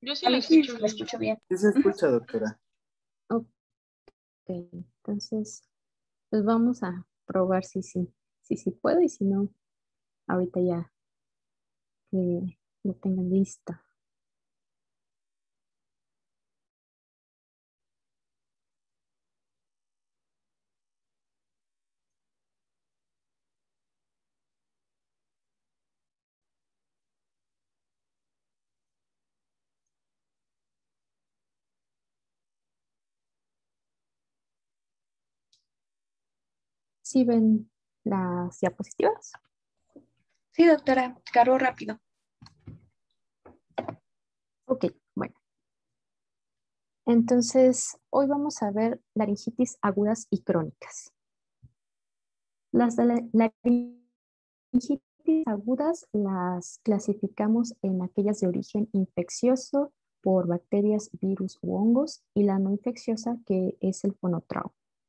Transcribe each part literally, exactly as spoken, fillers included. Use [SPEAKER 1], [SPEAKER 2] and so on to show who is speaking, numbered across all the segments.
[SPEAKER 1] Yo sí
[SPEAKER 2] A
[SPEAKER 1] la
[SPEAKER 2] mí sí
[SPEAKER 1] escucho
[SPEAKER 2] me
[SPEAKER 1] bien.
[SPEAKER 2] escucho bien.
[SPEAKER 3] Sí se escucha, doctora.
[SPEAKER 4] Ok, entonces, pues vamos a probar si sí, si sí puedo y si no, ahorita ya que lo tengan listo. ¿Sí ven las diapositivas?
[SPEAKER 2] Sí, doctora, cargo rápido.
[SPEAKER 4] Ok, bueno. Entonces, hoy vamos a ver laringitis agudas y crónicas. Las de la- laringitis agudas las clasificamos en aquellas de origen infeccioso por bacterias, virus u hongos y la no infecciosa que es el fonotrauma.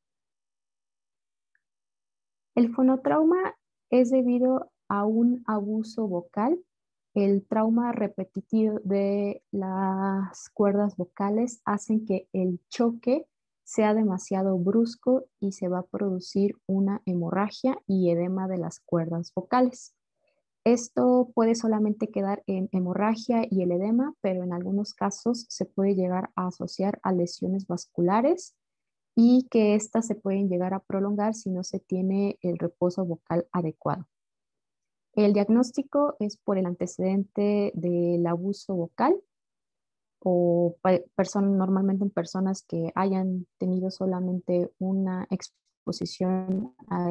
[SPEAKER 4] El fonotrauma es debido a un abuso vocal. El trauma repetitivo de las cuerdas vocales hacen que el choque sea demasiado brusco y se va a producir una hemorragia y edema de las cuerdas vocales. Esto puede solamente quedar en hemorragia y el edema, pero en algunos casos se puede llegar a asociar a lesiones vasculares y que éstas se pueden llegar a prolongar si no se tiene el reposo vocal adecuado. El diagnóstico es por el antecedente del abuso vocal o normalmente en personas que hayan tenido solamente una exposición a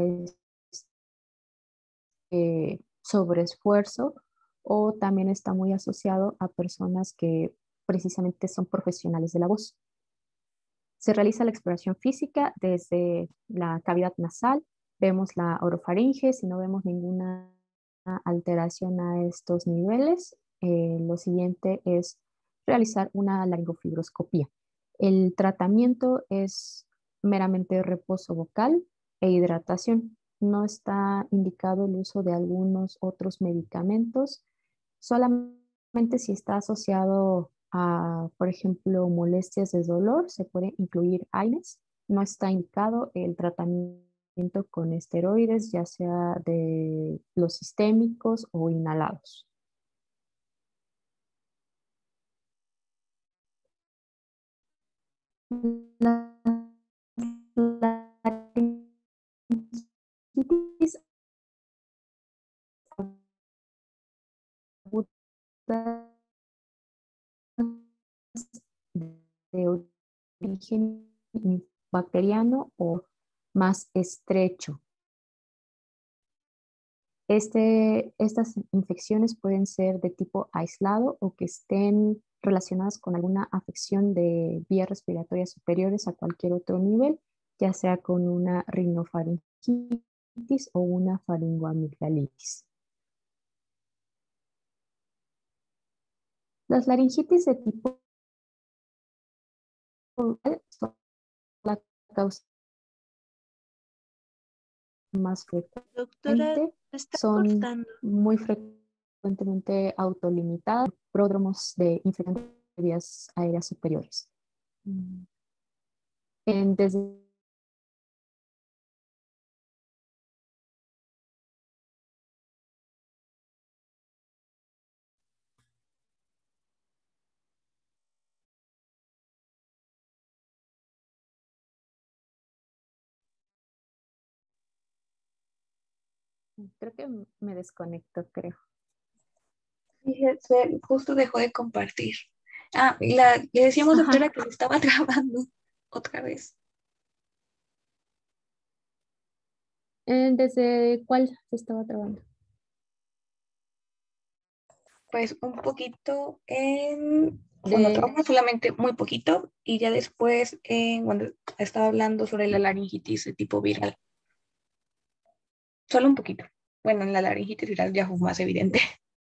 [SPEAKER 4] este sobreesfuerzo, o también está muy asociado a personas que precisamente son profesionales de la voz. Se realiza la exploración física desde la cavidad nasal, vemos la orofaringe, si no vemos ninguna alteración a estos niveles, eh, lo siguiente es realizar una laringofibroscopía. El tratamiento es meramente reposo vocal e hidratación. No está indicado el uso de algunos otros medicamentos, solamente si está asociado a, por ejemplo, molestias de dolor, se puede incluir AINES. No está indicado el tratamiento con esteroides, ya sea de los sistémicos o inhalados. La laringitis aguda de origen bacteriano o más estrecho. Este, estas infecciones pueden ser de tipo aislado o que estén relacionadas con alguna afección de vías respiratorias superiores a cualquier otro nivel, ya sea con una rinofaringitis o una faringoamigdalitis. Las laringitis de tipo oral son la causa más
[SPEAKER 1] Doctora,
[SPEAKER 4] frecuente,
[SPEAKER 1] te está
[SPEAKER 4] son
[SPEAKER 1] cortando.
[SPEAKER 4] muy frecuentemente autolimitadas, pródromos de infección de vías aéreas superiores. En, desde Creo que me desconecto, creo.
[SPEAKER 2] Fíjese, justo dejó de compartir. Ah, la, le decíamos, doctora,
[SPEAKER 4] Ajá.
[SPEAKER 2] que se estaba trabando otra vez.
[SPEAKER 4] Eh, ¿Desde cuál se estaba trabando?
[SPEAKER 2] Pues un poquito en
[SPEAKER 4] De,
[SPEAKER 2] fonotrauma, solamente muy poquito, y ya después en, cuando estaba hablando sobre la laringitis de tipo viral. Solo un poquito. Bueno, en la laringitis viral ya fue más evidente.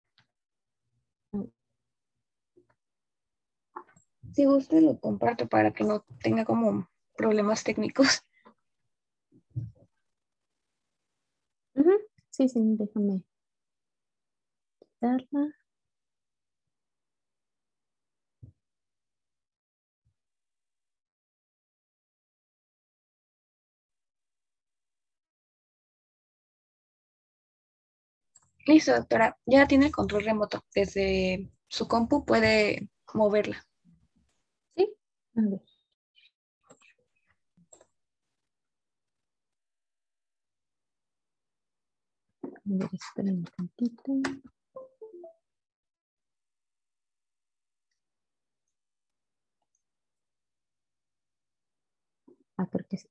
[SPEAKER 2] Si gusta, lo comparto para que no tenga como problemas técnicos.
[SPEAKER 4] Ujú. Sí, sí, déjame quitarla.
[SPEAKER 2] Listo, doctora. Ya tiene el control remoto. Desde su compu puede moverla.
[SPEAKER 4] Sí, a ver, a ver, esperen un tantito. Ah, creo que sí.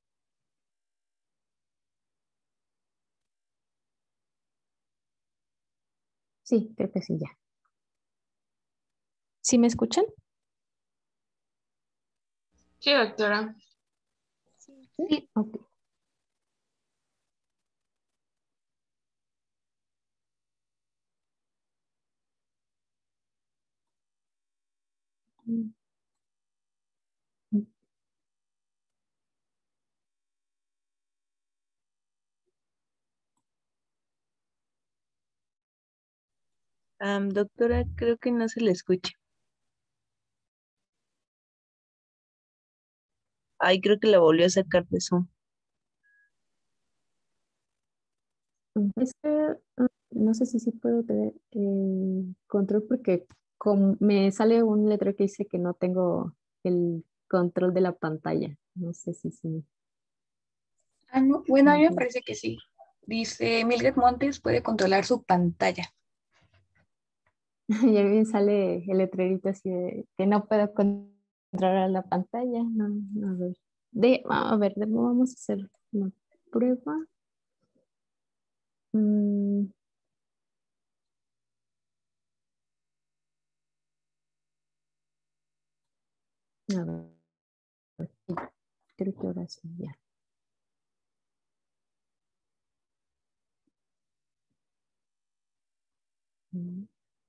[SPEAKER 4] Sí, creo que sí, ya. ¿Sí me escuchan?
[SPEAKER 1] Sí, doctora.
[SPEAKER 2] Sí.
[SPEAKER 4] Ok. Mm, mm.
[SPEAKER 3] Am, doctora, creo que no se le escucha. Ay, creo que la volvió a sacar de Zoom.
[SPEAKER 4] Mm, Es que mm, no sé si sí puedo tener eh, control porque com- me sale un letrero que dice que no tengo el control de la pantalla. No sé si sí.
[SPEAKER 2] Ah, no. Bueno, a mí me
[SPEAKER 4] Ujú.
[SPEAKER 2] parece que sí. Dice Mildred Montes puede controlar su pantalla.
[SPEAKER 4] Y a mí me sale el letrerito así de que no puedo controlar la pantalla. No, no, a ver. De, a ver, de- vamos a hacer una prueba. Mm, a ver, creo que ahora sí ya. Mm,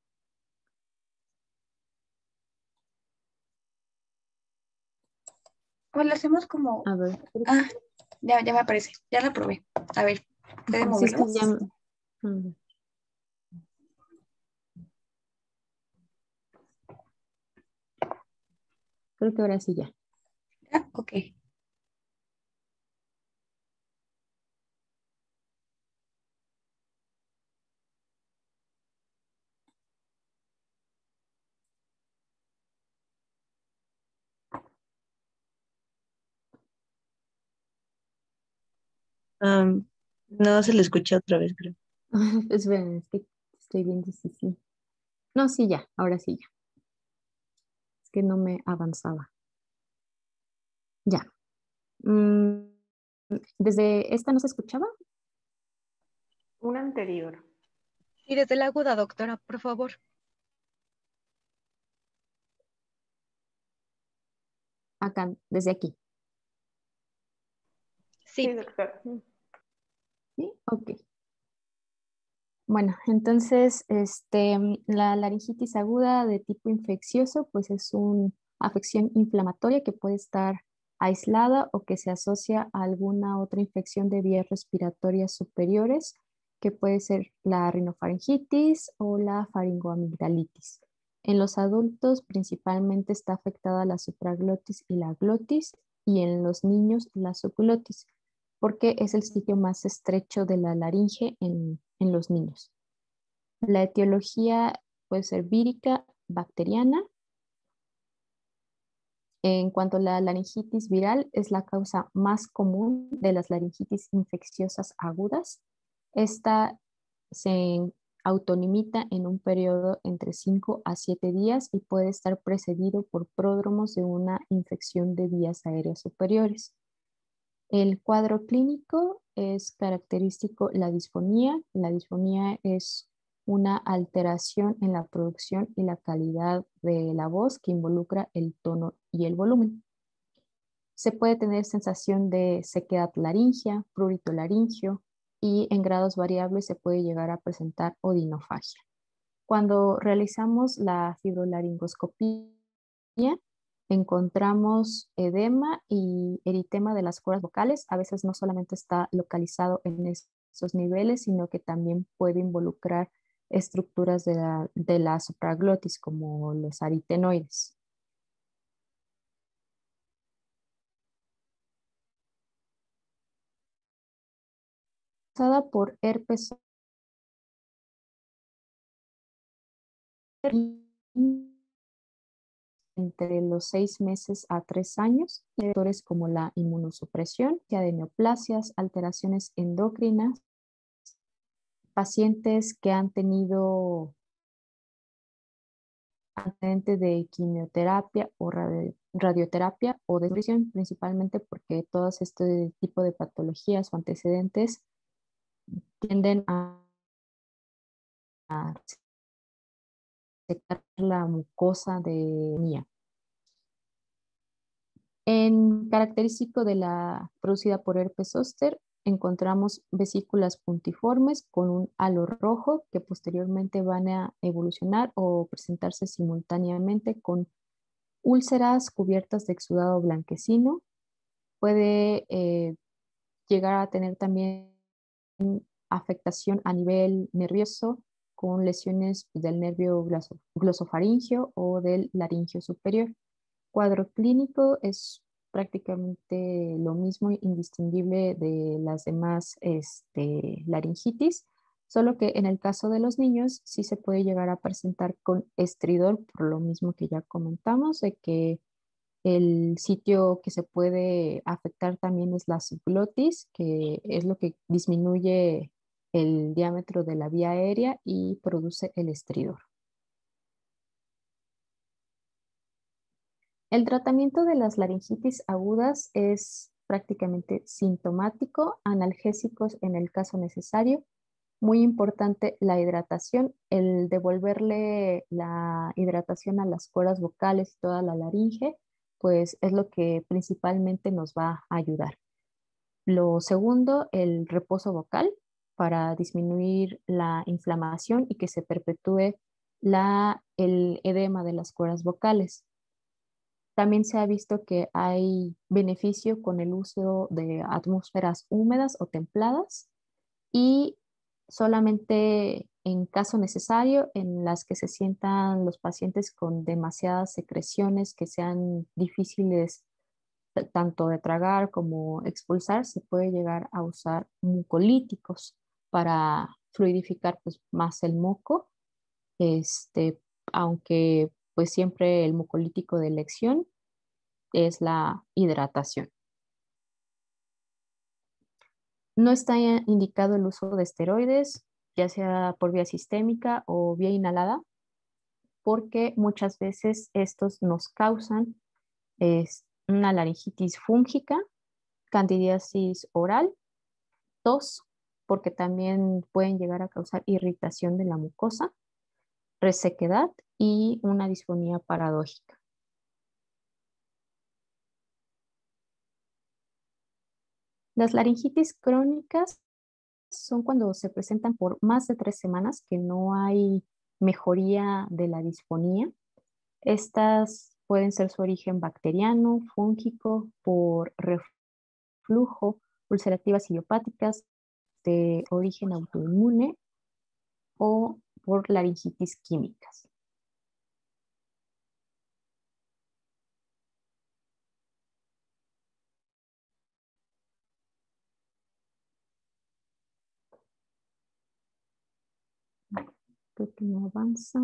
[SPEAKER 2] Pues lo hacemos como.
[SPEAKER 4] A ver, creo,
[SPEAKER 2] Ah, ya, ya me aparece. Ya la probé. A ver, ¿puede
[SPEAKER 4] ujú, sí, es que
[SPEAKER 2] moverlo?
[SPEAKER 4] ya. A ver, creo que ahora sí ya.
[SPEAKER 2] Ah, ok.
[SPEAKER 3] Am, no se le escucha otra vez, creo.
[SPEAKER 4] Pues bueno, es que estoy viendo si sí. No, sí, ya, ahora sí ya. Es que no me avanzaba. Ya. Mm, ¿desde esta no se escuchaba?
[SPEAKER 1] Una anterior.
[SPEAKER 5] Y desde la aguda, doctora, por favor.
[SPEAKER 4] Acá, desde aquí.
[SPEAKER 1] Sí,
[SPEAKER 5] Sí,
[SPEAKER 1] doctora.
[SPEAKER 4] ¿Sí? Ok. Bueno, entonces, este, mm, la laringitis aguda de tipo infeccioso, pues es una afección inflamatoria que puede estar aislada o que se asocia a alguna otra infección de vías respiratorias superiores, que puede ser la rinofaringitis o la faringoamigdalitis. En los adultos principalmente está afectada la supraglotis y la glotis, y en los niños la subglotis, porque es el sitio más estrecho de la laringe en, en los niños. La etiología puede ser vírica, bacteriana. En cuanto a la laringitis viral, es la causa más común de las laringitis infecciosas agudas. Esta se autolimita en un periodo entre cinco a siete días y puede estar precedido por pródromos de una infección de vías aéreas superiores. El cuadro clínico es característico la disfonía. La disfonía es una alteración en la producción y la calidad de la voz que involucra el tono y el volumen. Se puede tener sensación de sequedad laringea, prurito laringio, y en grados variables se puede llegar a presentar odinofagia. Cuando realizamos la fibrolaringoscopía, encontramos edema y eritema de las cuerdas vocales. A veces no solamente está localizado en esos niveles, sino que también puede involucrar estructuras de la, de la supraglotis, como los aritenoides. Causada por herpes entre los seis meses a tres años, factores como la inmunosupresión, de neoplasias, alteraciones endocrinas, pacientes que han tenido antecedentes de quimioterapia o radio- radioterapia o de nutrición, principalmente porque todos este tipo de patologías o antecedentes tienden a, a secar la mucosa de niña. En característico de la producida por herpes zóster, encontramos vesículas puntiformes con un halo rojo que posteriormente van a evolucionar o presentarse simultáneamente con úlceras cubiertas de exudado blanquecino. Puede eh, llegar a tener también afectación a nivel nervioso con lesiones del nervio gloso- glosofaringeo o del laringio superior. Cuadro clínico es prácticamente lo mismo, indistinguible de las demás este, laringitis, solo que en el caso de los niños sí se puede llegar a presentar con estridor, por lo mismo que ya comentamos, de que el sitio que se puede afectar también es la subglotis, que es lo que disminuye el diámetro de la vía aérea y produce el estridor. El tratamiento de las laringitis agudas es prácticamente sintomático, analgésicos en el caso necesario. Muy importante la hidratación, el devolverle la hidratación a las cuerdas vocales y toda la laringe, pues es lo que principalmente nos va a ayudar. Lo segundo, el reposo vocal para disminuir la inflamación y que se perpetúe la, el edema de las cuerdas vocales. También se ha visto que hay beneficio con el uso de atmósferas húmedas o templadas y solamente en caso necesario en las que se sientan los pacientes con demasiadas secreciones que sean difíciles t- tanto de tragar como expulsar, se puede llegar a usar mucolíticos para fluidificar pues, más el moco, este, aunque pues siempre el mucolítico de elección es la hidratación. No está indicado el uso de esteroides, ya sea por vía sistémica o vía inhalada, porque muchas veces estos nos causan es, una laringitis fúngica, candidiasis oral, tos, porque también pueden llegar a causar irritación de la mucosa, resequedad y una disfonía paradójica. Las laringitis crónicas son cuando se presentan por más de tres semanas que no hay mejoría de la disfonía. Estas pueden ser su origen bacteriano, fúngico, por reflujo, ulcerativas idiopáticas, de origen autoinmune o por laringitis químicas. Creo que no avanza.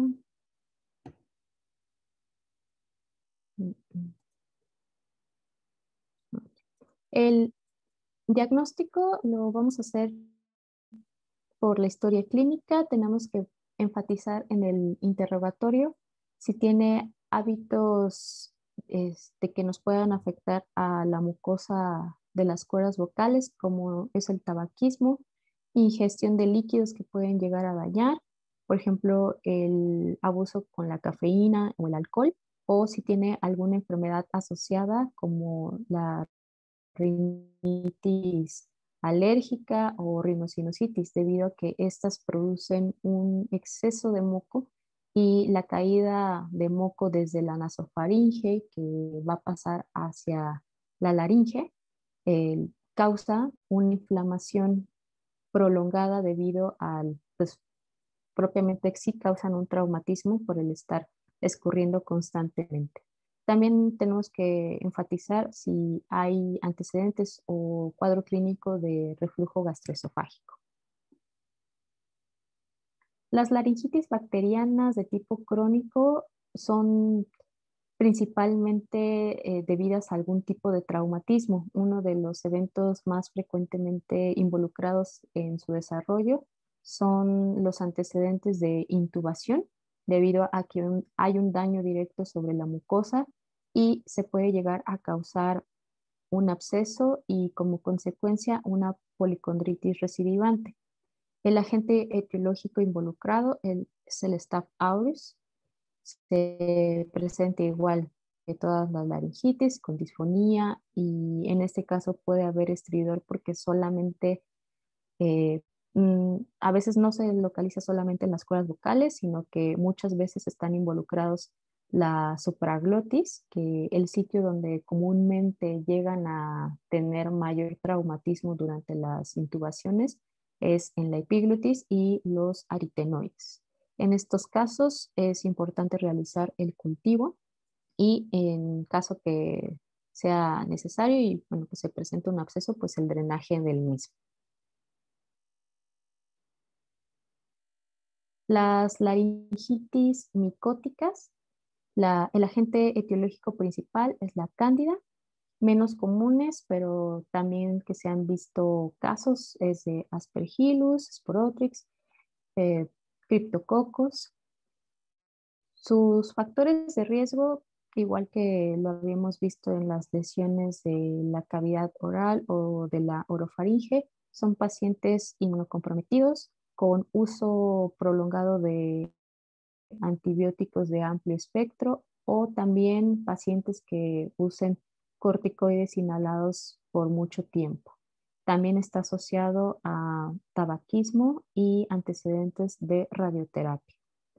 [SPEAKER 4] El diagnóstico lo vamos a hacer por la historia clínica. Tenemos que enfatizar en el interrogatorio si tiene hábitos este, que nos puedan afectar a la mucosa de las cuerdas vocales, como es el tabaquismo, ingestión de líquidos que pueden llegar a dañar, por ejemplo, el abuso con la cafeína o el alcohol, o si tiene alguna enfermedad asociada como la rinitis alérgica o rinosinusitis, debido a que estas producen un exceso de moco y la caída de moco desde la nasofaringe que va a pasar hacia la laringe eh, causa una inflamación prolongada debido al, pues propiamente sí causan un traumatismo por el estar escurriendo constantemente. También tenemos que enfatizar si hay antecedentes o cuadro clínico de reflujo gastroesofágico. Las laringitis bacterianas de tipo crónico son principalmente eh, debidas a algún tipo de traumatismo. Uno de los eventos más frecuentemente involucrados en su desarrollo son los antecedentes de intubación, debido a que un- hay un daño directo sobre la mucosa y se puede llegar a causar un absceso y como consecuencia una policondritis recidivante. El agente etiológico involucrado el- es el Staph aureus. Se presenta igual que todas las laringitis con disfonía y en este caso puede haber estridor porque solamente eh, mm, a veces no se localiza solamente en las cuerdas vocales, sino que muchas veces están involucrados la supraglotis, que el sitio donde comúnmente llegan a tener mayor traumatismo durante las intubaciones es en la epiglotis y los aritenoides. En estos casos es importante realizar el cultivo y en caso que sea necesario y bueno, que se presente un absceso, pues el drenaje del mismo. Las laringitis micóticas, la- el agente etiológico principal es la cándida, menos comunes, pero también que se han visto casos es de Aspergillus, Sporotrix, eh, Cryptococcus. Sus factores de riesgo, igual que lo habíamos visto en las lesiones de la cavidad oral o de la orofaringe, son pacientes inmunocomprometidos con uso prolongado de antibióticos de amplio espectro o también pacientes que usen corticoides inhalados por mucho tiempo. También está asociado a tabaquismo y antecedentes de radioterapia.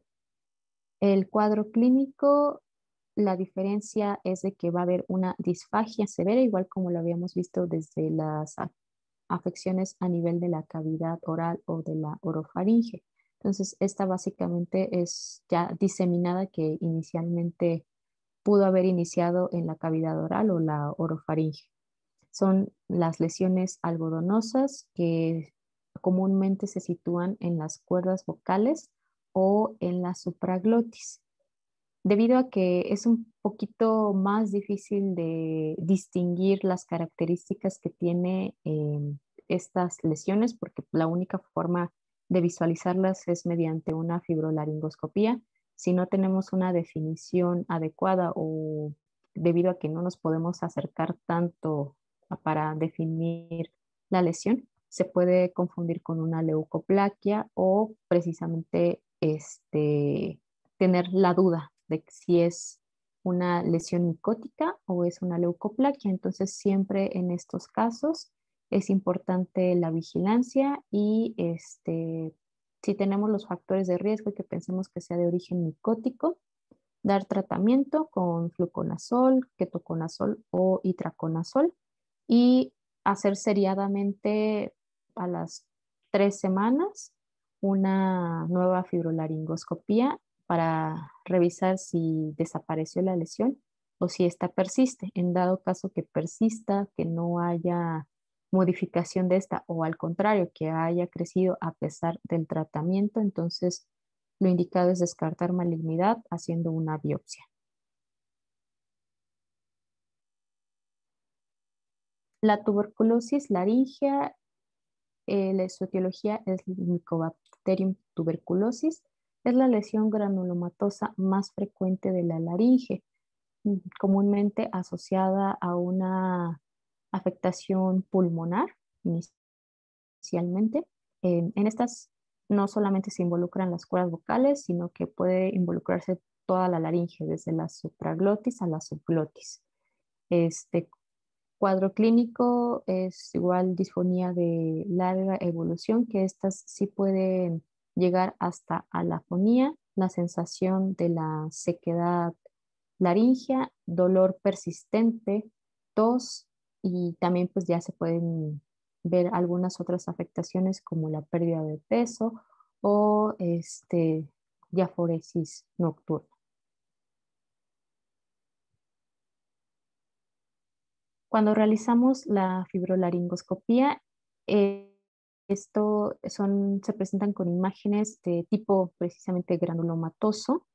[SPEAKER 4] El cuadro clínico, la diferencia es de que va a haber una disfagia severa, igual como lo habíamos visto desde las afecciones a nivel de la cavidad oral o de la orofaringe. Entonces, esta básicamente es ya diseminada que inicialmente pudo haber iniciado en la cavidad oral o la orofaringe. Son las lesiones algodonosas que comúnmente se sitúan en las cuerdas vocales o en la supraglotis. Debido a que es un poquito más difícil de distinguir las características que tiene eh, estas lesiones, porque la única forma de visualizarlas es mediante una fibrolaringoscopía. Si no tenemos una definición adecuada o debido a que no nos podemos acercar tanto para definir la lesión, se puede confundir con una leucoplaquia o precisamente este, tener la duda de si es una lesión micótica o es una leucoplaquia. Entonces, siempre en estos casos es importante la vigilancia y este, si tenemos los factores de riesgo y que pensemos que sea de origen micótico, dar tratamiento con fluconazol, ketoconazol o itraconazol y hacer seriadamente a las tres semanas una nueva fibrolaringoscopía para revisar si desapareció la lesión o si esta persiste. En dado caso que persista, que no haya modificación de esta o al contrario, que haya crecido a pesar del tratamiento, entonces lo indicado es descartar malignidad haciendo una biopsia. La tuberculosis laríngea, eh, su etiología es Mycobacterium tuberculosis, es la lesión granulomatosa más frecuente de la laringe, comúnmente asociada a una afectación pulmonar inicialmente. Eh, en estas no solamente se involucran las cuerdas vocales, sino que puede involucrarse toda la laringe, desde la supraglotis a la subglotis. Este cuadro clínico es igual disfonía de larga evolución, que estas sí pueden llegar hasta a la afonía, la sensación de la sequedad laringea, dolor persistente, tos y también pues ya se pueden ver algunas otras afectaciones como la pérdida de peso o este, diaforesis nocturna. Cuando realizamos la fibrolaringoscopía, eh, Esto son, se presentan con imágenes de tipo precisamente granulomatoso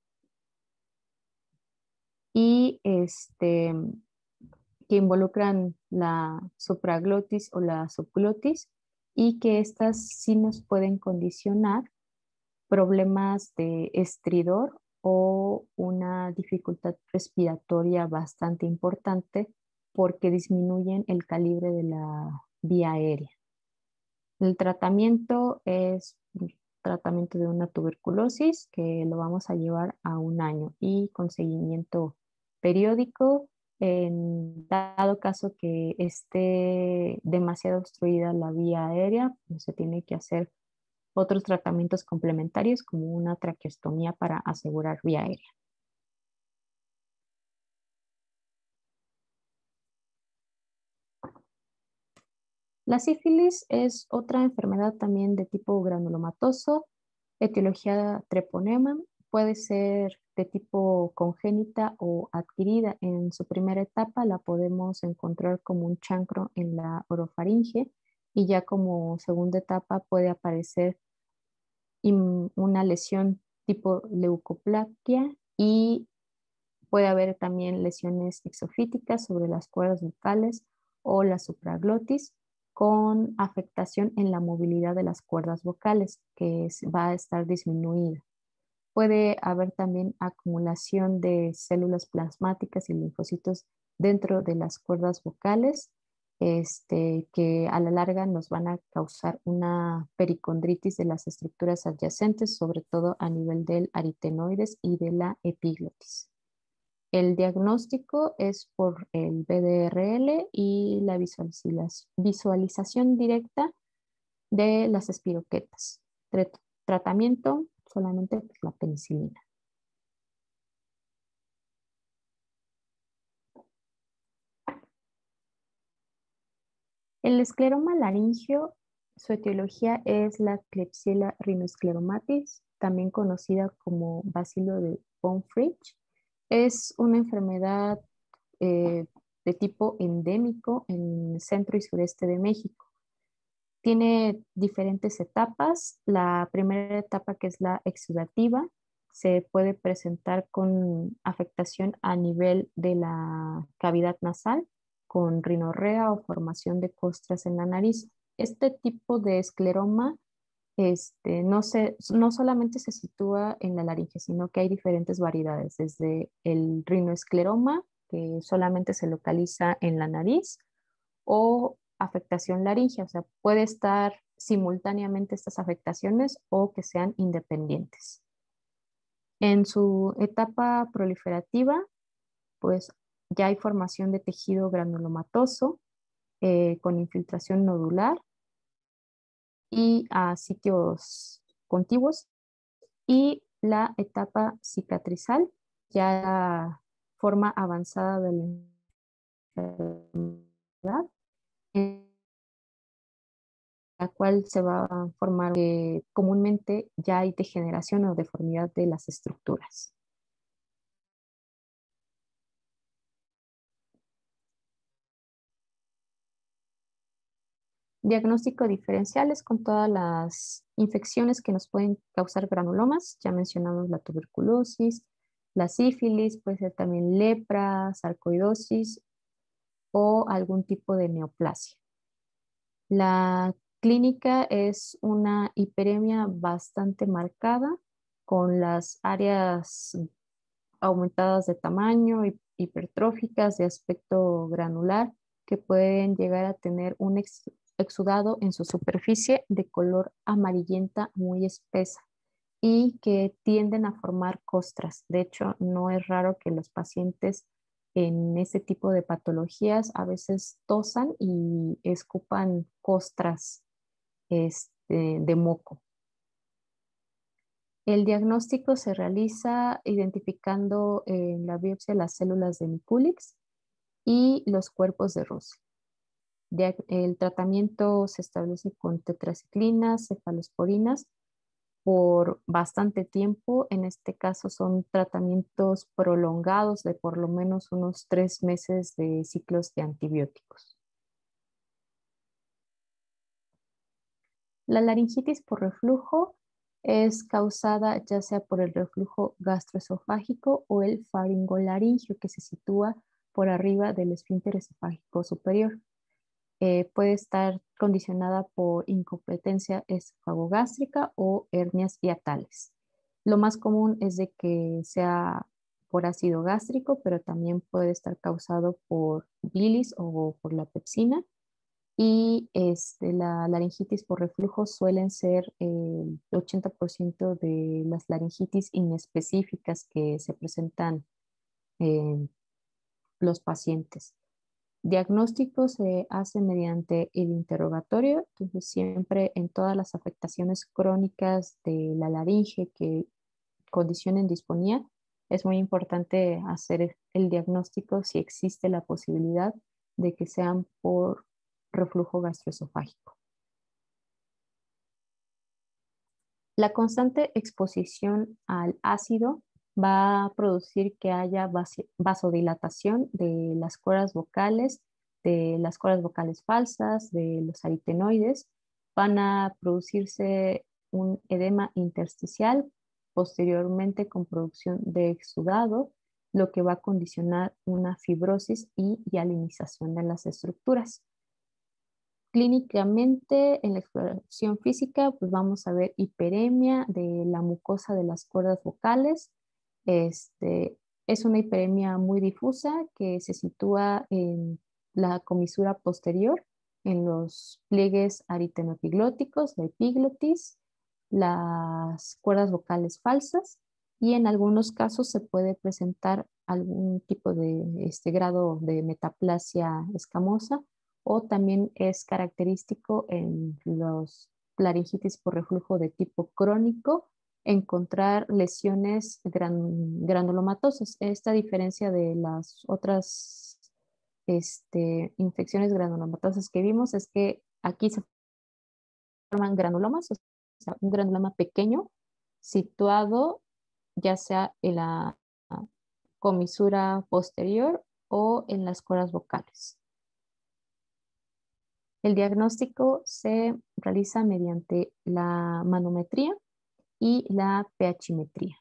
[SPEAKER 4] y este, que involucran la supraglotis o la subglotis y que estas sí nos pueden condicionar problemas de estridor o una dificultad respiratoria bastante importante porque disminuyen el calibre de la vía aérea. El tratamiento es un tratamiento de una tuberculosis que lo vamos a llevar a un año y con seguimiento periódico. En dado caso que esté demasiado obstruida la vía aérea, pues se tiene que hacer otros tratamientos complementarios como una traqueostomía para asegurar vía aérea. La sífilis es otra enfermedad también de tipo granulomatoso, etiología treponema, puede ser de tipo congénita o adquirida. En su primera etapa la podemos encontrar como un chancro en la orofaringe y ya como segunda etapa puede aparecer una lesión tipo leucoplaquia y puede haber también lesiones exofíticas sobre las cuerdas vocales o la supraglotis con afectación en la movilidad de las cuerdas vocales que va a estar disminuida. Puede haber también acumulación de células plasmáticas y linfocitos dentro de las cuerdas vocales, este, que a la larga nos van a causar una pericondritis de las estructuras adyacentes, sobre todo a nivel del aritenoides y de la epiglotis. El diagnóstico es por el B D R L y la visualización directa de las espiroquetas. Tratamiento, solamente pues, la penicilina. El escleroma laríngeo, su etiología es la Klebsiella rhinoscleromatis, también conocida como bacilo de von Fritsch. Es una enfermedad eh, de tipo endémico en el centro y sureste de México. Tiene diferentes etapas. La primera etapa, que es la exudativa, se puede presentar con afectación a nivel de la cavidad nasal, con rinorrea o formación de costras en la nariz. Este tipo de escleroma este, no, se, no solamente se sitúa en la laringe, sino que hay diferentes variedades, desde el rinoescleroma, que solamente se localiza en la nariz, o afectación laríngea, o sea, puede estar simultáneamente estas afectaciones o que sean independientes. En su etapa proliferativa, pues ya hay formación de tejido granulomatoso eh, con infiltración nodular y a sitios contiguos, y la etapa cicatrizal, ya forma avanzada de la enfermedad, en la cual se va a formar que comúnmente ya hay degeneración o deformidad de las estructuras. Diagnóstico diferencial es con todas las infecciones que nos pueden causar granulomas. Ya mencionamos la tuberculosis, la sífilis, puede ser también lepra, sarcoidosis o algún tipo de neoplasia. La clínica es una hiperemia bastante marcada, con las áreas aumentadas de tamaño, hipertróficas, de aspecto granular, que pueden llegar a tener un ex exudado en su superficie de color amarillenta muy espesa y que tienden a formar costras. De hecho, no es raro que los pacientes en ese tipo de patologías a veces tosan y escupan costras este, de moco. El diagnóstico se realiza identificando en la biopsia las células de Miculix y los cuerpos de Russell. El tratamiento se establece con tetraciclinas, cefalosporinas por bastante tiempo. En este caso son tratamientos prolongados de por lo menos unos tres meses de ciclos de antibióticos. La laringitis por reflujo es causada ya sea por el reflujo gastroesofágico o el faringolaringio que se sitúa por arriba del esfínter esofágico superior. Eh, puede estar condicionada por incompetencia esofagogástrica o hernias hiatales. Lo más común es de que sea por ácido gástrico, pero también puede estar causado por bilis o por la pepsina. Y este, la laringitis por reflujo suelen ser el ochenta por ciento de las laringitis inespecíficas que se presentan en los pacientes. Diagnóstico se hace mediante el interrogatorio, entonces siempre en todas las afectaciones crónicas de la laringe que condicionen disponía, es muy importante hacer el diagnóstico si existe la posibilidad de que sean por reflujo gastroesofágico. La constante exposición al ácido va a producir que haya vasodilatación de las cuerdas vocales, de las cuerdas vocales falsas, de los aritenoides. Van a producirse un edema intersticial, posteriormente con producción de exudado, lo que va a condicionar una fibrosis y hialinización de las estructuras. Clínicamente, en la exploración física, pues vamos a ver hiperemia de la mucosa de las cuerdas vocales. Este, es una hiperemia muy difusa que se sitúa en la comisura posterior, en los pliegues aritenoepiglóticos, la epiglotis, las cuerdas vocales falsas, y en algunos casos se puede presentar algún tipo de este grado de metaplasia escamosa, o también es característico en los laringitis por reflujo de tipo crónico encontrar lesiones gran, granulomatosas. Esta diferencia de las otras este, infecciones granulomatosas que vimos es que aquí se forman granulomas, o sea, un granuloma pequeño situado ya sea en la comisura posterior o en las cuerdas vocales. El diagnóstico se realiza mediante la manometría y la pHimetría.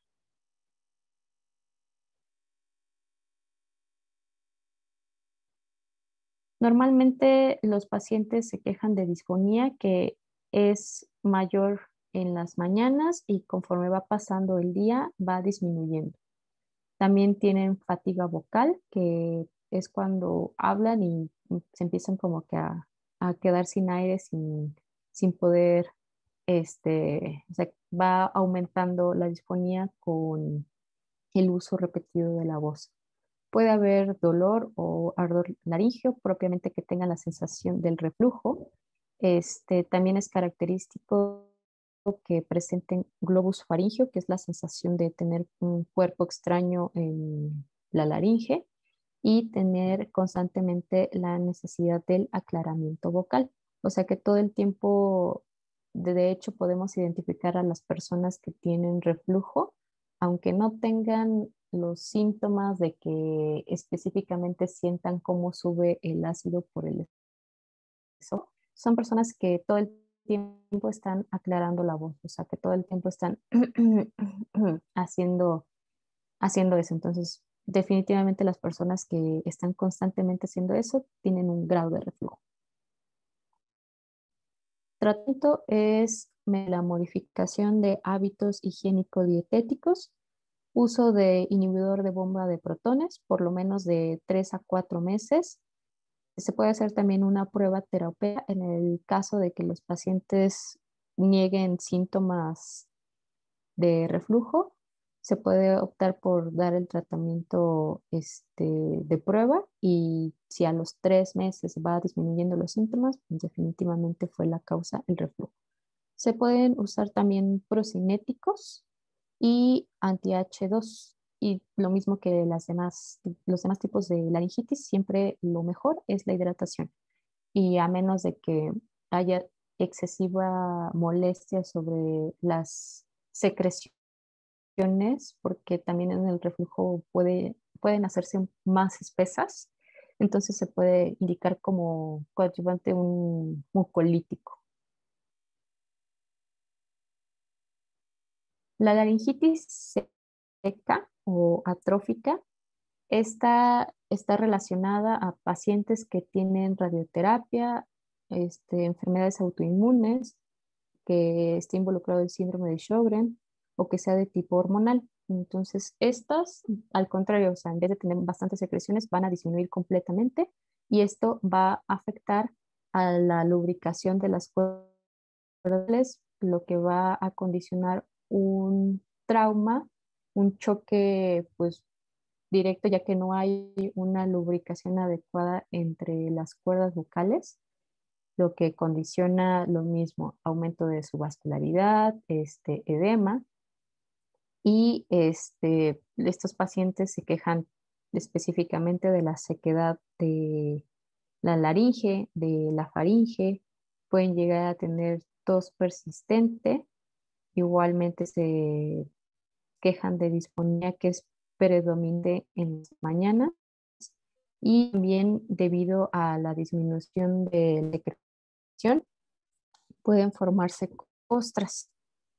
[SPEAKER 4] Normalmente los pacientes se quejan de disfonía que es mayor en las mañanas y conforme va pasando el día va disminuyendo. También tienen fatiga vocal, que es cuando hablan y se empiezan como que a, a quedar sin aire, sin, sin poder, este, o sea, va aumentando la disfonía con el uso repetido de la voz. Puede haber dolor o ardor laringio, propiamente que tenga la sensación del reflujo. Este, también es característico que presenten globus faringio, que es la sensación de tener un cuerpo extraño en la laringe, y tener constantemente la necesidad del aclaramiento vocal. O sea que todo el tiempo, de hecho, podemos identificar a las personas que tienen reflujo, aunque no tengan los síntomas de que específicamente sientan cómo sube el ácido por el esófago. Son personas que todo el tiempo están aclarando la voz, o sea, que todo el tiempo están haciendo, haciendo eso. Entonces, definitivamente las personas que están constantemente haciendo eso tienen un grado de reflujo. Tratamiento es la modificación de hábitos higiénico-dietéticos, uso de inhibidor de bomba de protones por lo menos de tres a cuatro meses. Se puede hacer también una prueba terapéutica en el caso de que los pacientes nieguen síntomas de reflujo. Se puede optar por dar el tratamiento este, de prueba, y si a los tres meses va disminuyendo los síntomas, pues definitivamente fue la causa el reflujo. Se pueden usar también procinéticos y anti hache dos, y lo mismo que las demás, los demás tipos de laringitis, siempre lo mejor es la hidratación, y a menos de que haya excesiva molestia sobre las secreciones, porque también en el reflujo puede, pueden hacerse más espesas, entonces se puede indicar como coadyuvante un mucolítico. La laringitis seca o atrófica, esta está relacionada a pacientes que tienen radioterapia, este, enfermedades autoinmunes, que esté involucrado el síndrome de Sjögren o que sea de tipo hormonal. Entonces, estas, al contrario, o sea, en vez de tener bastantes secreciones, van a disminuir completamente y esto va a afectar a la lubricación de las cuerdas, lo que va a condicionar un trauma, un choque, pues, directo, ya que no hay una lubricación adecuada entre las cuerdas bucales, lo que condiciona lo mismo, aumento de su vascularidad, este, edema, y este, estos pacientes se quejan específicamente de la sequedad de la laringe, de la faringe, pueden llegar a tener tos persistente, igualmente se quejan de disfonía que es predominante en las mañanas y también debido a la disminución de la secreción pueden formarse costras.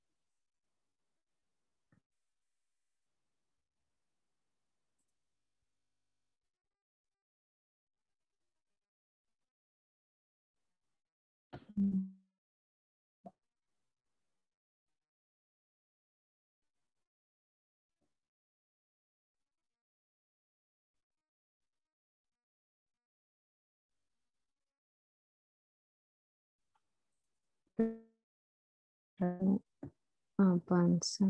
[SPEAKER 4] Avanza.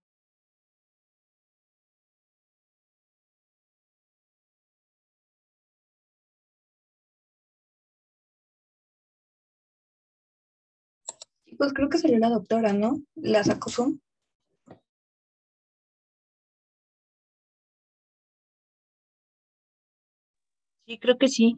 [SPEAKER 2] Pues creo que salió la doctora, ¿no? La sacó Zoom.
[SPEAKER 3] Sí, creo que sí.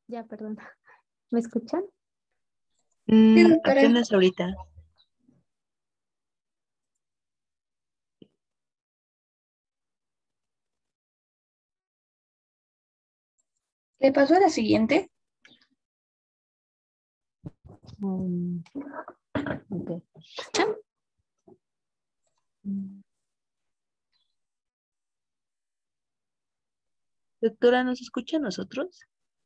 [SPEAKER 4] Ya, perdón. ¿Me escuchan?
[SPEAKER 2] Sí,
[SPEAKER 3] Mm,
[SPEAKER 2] doctora.
[SPEAKER 3] apenas ahorita.
[SPEAKER 2] ¿Le paso a la siguiente?
[SPEAKER 4] Um, ok. Mm,
[SPEAKER 3] Doctora, ¿nos escucha a nosotros?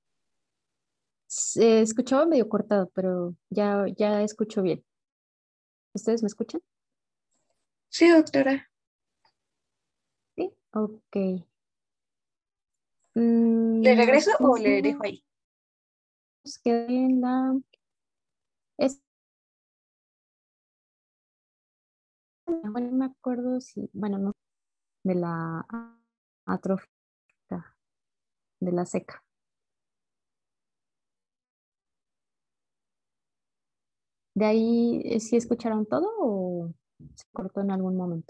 [SPEAKER 4] Se escuchaba medio cortado, pero ya, ya escucho bien. ¿Ustedes me escuchan?
[SPEAKER 2] Sí, doctora.
[SPEAKER 4] Sí. Ok.
[SPEAKER 2] ¿Le
[SPEAKER 4] Mm,
[SPEAKER 2] regreso
[SPEAKER 4] nos
[SPEAKER 2] o le dejo ahí?
[SPEAKER 4] queda en la... Es, bueno, no me acuerdo si, bueno, no, de la atrófica, de la seca. ¿De ahí eh, sí escucharon todo o se cortó en algún momento?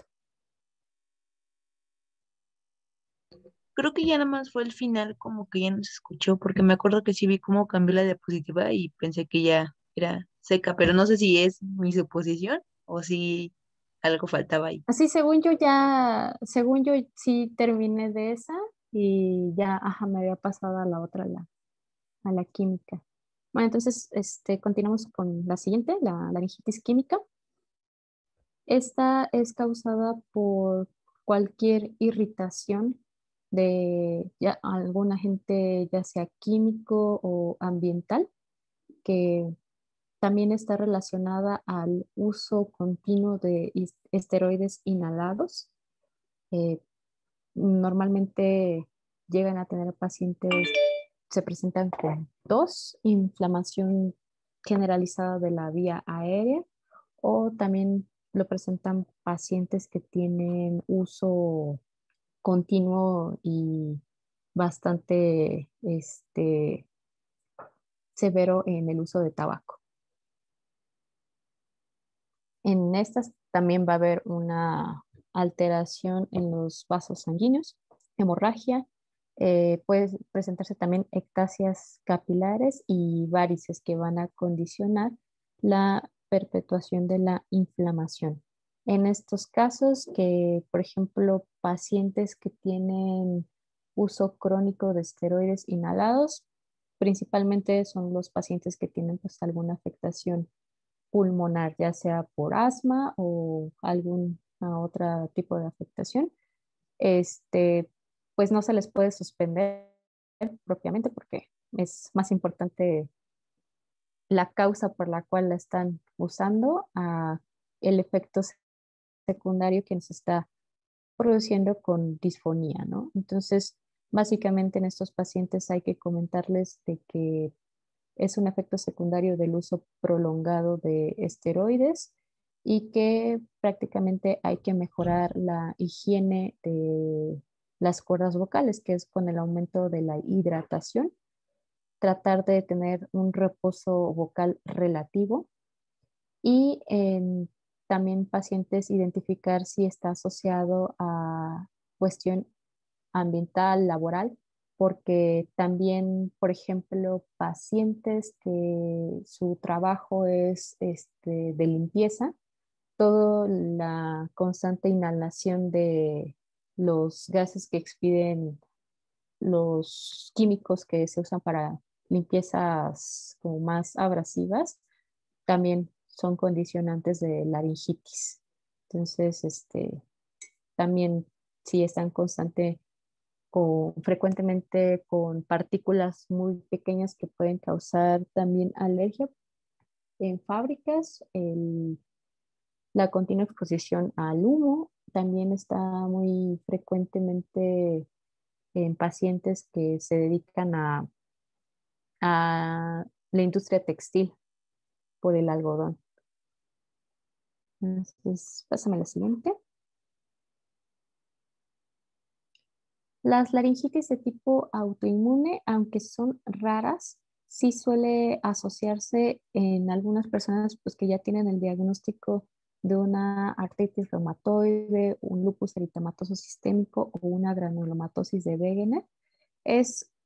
[SPEAKER 3] Creo que ya nada más fue el final como que ya no se escuchó, porque me acuerdo que sí vi cómo cambió la diapositiva y pensé que ya era seca, pero no sé si es mi suposición o si algo faltaba ahí.
[SPEAKER 4] Así, según yo ya, según yo sí terminé de esa y ya, ajá, me había pasado a la otra, la, a la química. Bueno, entonces, este, continuamos con la siguiente, la laringitis química. Esta es causada por cualquier irritación de ya, algún agente, ya sea químico o ambiental, que también está relacionada al uso continuo de is- esteroides inhalados. Eh, Normalmente llegan a tener pacientes, se presentan con tos, inflamación generalizada de la vía aérea o también lo presentan pacientes que tienen uso continuo y bastante este, severo en el uso de tabaco. En estas también va a haber una alteración en los vasos sanguíneos, hemorragia, eh, puede presentarse también ectasias capilares y varices que van a condicionar la perpetuación de la inflamación. En estos casos, que por ejemplo, pacientes que tienen uso crónico de esteroides inhalados, principalmente son los pacientes que tienen pues alguna afectación pulmonar, ya sea por asma o algún otro tipo de afectación, este, pues no se les puede suspender propiamente porque es más importante la causa por la cual la están usando a el efecto secundario que nos está produciendo con disfonía, ¿no? Entonces, básicamente en estos pacientes hay que comentarles de que es un efecto secundario del uso prolongado de esteroides y que prácticamente hay que mejorar la higiene de las cuerdas vocales, que es con el aumento de la hidratación, tratar de tener un reposo vocal relativo y en también pacientes identificar si está asociado a cuestión ambiental, laboral, porque también, por ejemplo, pacientes que su trabajo es este, de limpieza, toda la constante inhalación de los gases que expiden los químicos que se usan para limpiezas como más abrasivas, también son condicionantes de laringitis. Entonces, este, también si están constante con, frecuentemente con partículas muy pequeñas que pueden causar también alergia. En fábricas, el- la continua exposición al humo también está muy frecuentemente en pacientes que se dedican a, a la industria textil por el algodón. Entonces, pásame la siguiente. Las laringitis de tipo autoinmune, aunque son raras, sí suele asociarse en algunas personas pues, que ya tienen el diagnóstico de una artritis reumatoide, un lupus eritematoso sistémico o una granulomatosis de Wegener. Es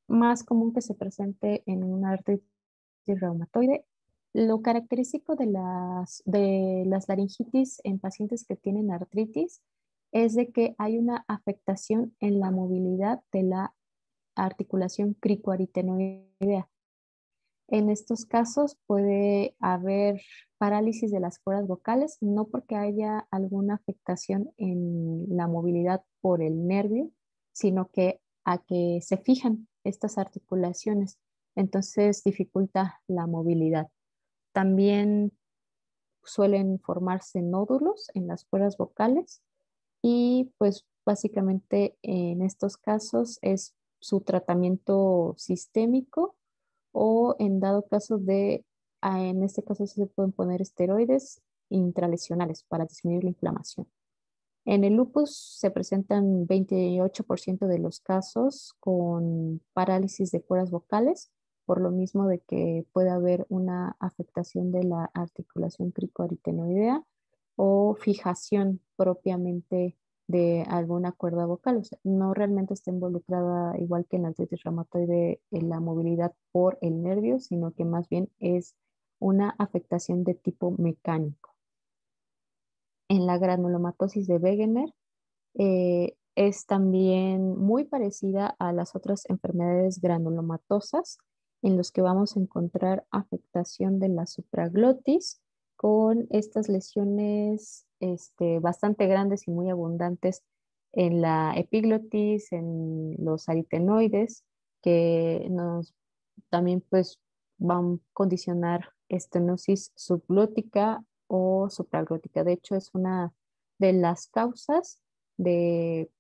[SPEAKER 4] más común que se presente en una artritis reumatoide. Lo característico de las, de las laringitis en pacientes que tienen artritis es de que hay una afectación en la movilidad de la articulación cricoaritenoidea. En estos casos puede haber parálisis de las cuerdas vocales, no porque haya alguna afectación en la movilidad por el nervio, sino que a que se fijan estas articulaciones, entonces dificulta la movilidad. También suelen formarse nódulos en las cuerdas vocales y pues básicamente en estos casos es su tratamiento sistémico o en dado caso de, ah, en este caso sí se pueden poner esteroides intralesionales para disminuir la inflamación. En el lupus se presentan veintiocho por ciento de los casos con parálisis de cuerdas vocales, por lo mismo de que puede haber una afectación de la articulación cricoaritenoidea o fijación propiamente de alguna cuerda vocal. O sea, no realmente está involucrada, igual que en la artritis reumatoide, en la movilidad por el nervio, sino que más bien es una afectación de tipo mecánico. En la granulomatosis de Wegener eh, es también muy parecida a las otras enfermedades granulomatosas, en los que vamos a encontrar afectación de la supraglotis con estas lesiones este, bastante grandes y muy abundantes en la epiglotis, en los aritenoides, que nos también pues van a condicionar estenosis subglótica o supraglótica. De hecho, es una de las causas de,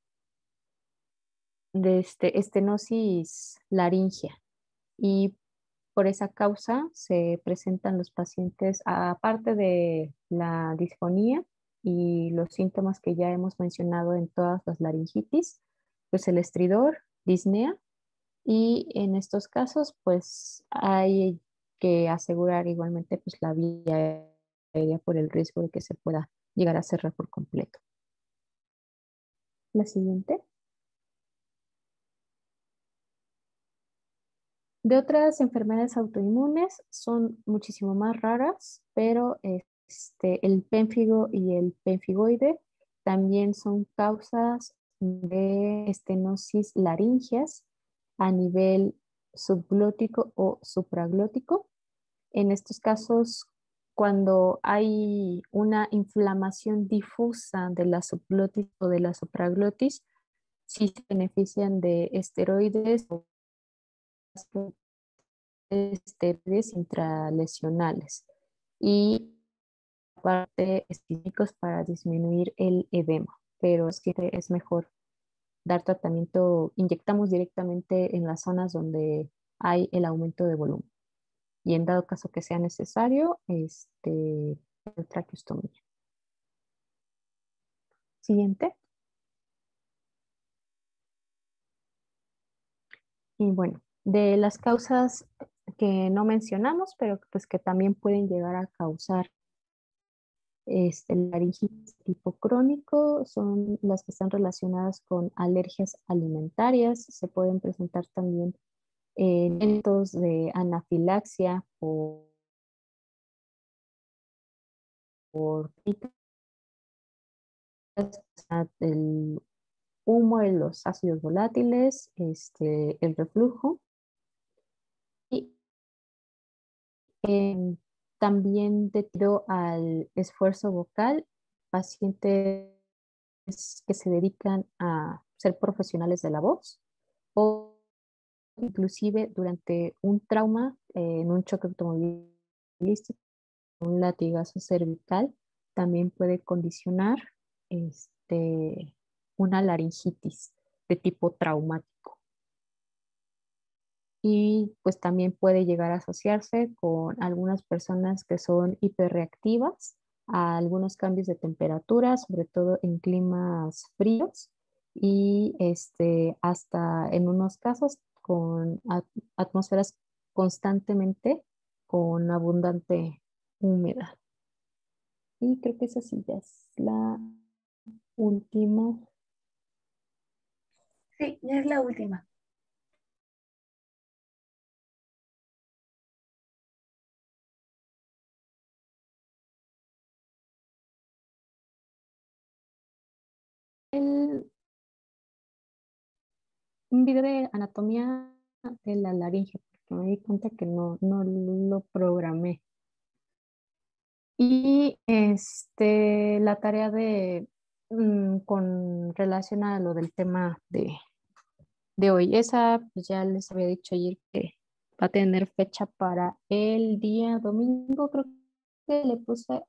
[SPEAKER 4] de este, estenosis laringea. Y por esa causa se presentan los pacientes, aparte de la disfonía y los síntomas que ya hemos mencionado en todas las laringitis, pues el estridor, disnea, y en estos casos pues hay que asegurar igualmente pues la vía aérea por el riesgo de que se pueda llegar a cerrar por completo. La siguiente. De otras enfermedades autoinmunes son muchísimo más raras, pero este, el pénfigo y el pénfigoide también son causas de estenosis laringeas a nivel subglótico o supraglótico. En estos casos, cuando hay una inflamación difusa de la subglotis o de la supraglotis, sí se benefician de esteroides o esteroides intralesionales y aparte específicos para disminuir el edema, pero siempre es mejor dar tratamiento, inyectamos directamente en las zonas donde hay el aumento de volumen y en dado caso que sea necesario, este, traqueostomía. Siguiente. Y bueno, de las causas que no mencionamos, pero pues que también pueden llegar a causar este, laringitis tipo crónico, son las que están relacionadas con alergias alimentarias. Se pueden presentar también eh, eventos de anafilaxia por, por el humo, los ácidos volátiles, este, el reflujo. Y eh, también debido al esfuerzo vocal, pacientes que se dedican a ser profesionales de la voz o inclusive durante un trauma, eh, en un choque automovilístico, un latigazo cervical, también puede condicionar este, una laringitis de tipo traumático. Y pues también puede llegar a asociarse con algunas personas que son hiperreactivas a algunos cambios de temperatura, sobre todo en climas fríos y este, hasta en unos casos con at atmósferas constantemente con abundante humedad. Y creo que esa sí ya es la última.
[SPEAKER 2] Sí, ya es la última.
[SPEAKER 4] el, un video de anatomía de la laringe, porque me di cuenta que no, no lo programé. Y este, la tarea de, mm, con relación a lo del tema de, de hoy, esa pues ya les había dicho ayer que va a tener fecha para el día domingo, creo que le puse.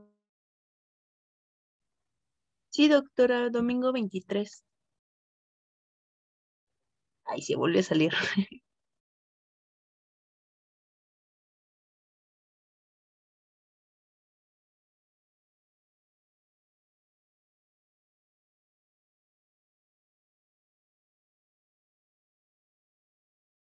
[SPEAKER 3] Sí, doctora, domingo veintitrés. Ay, se volvió a salir.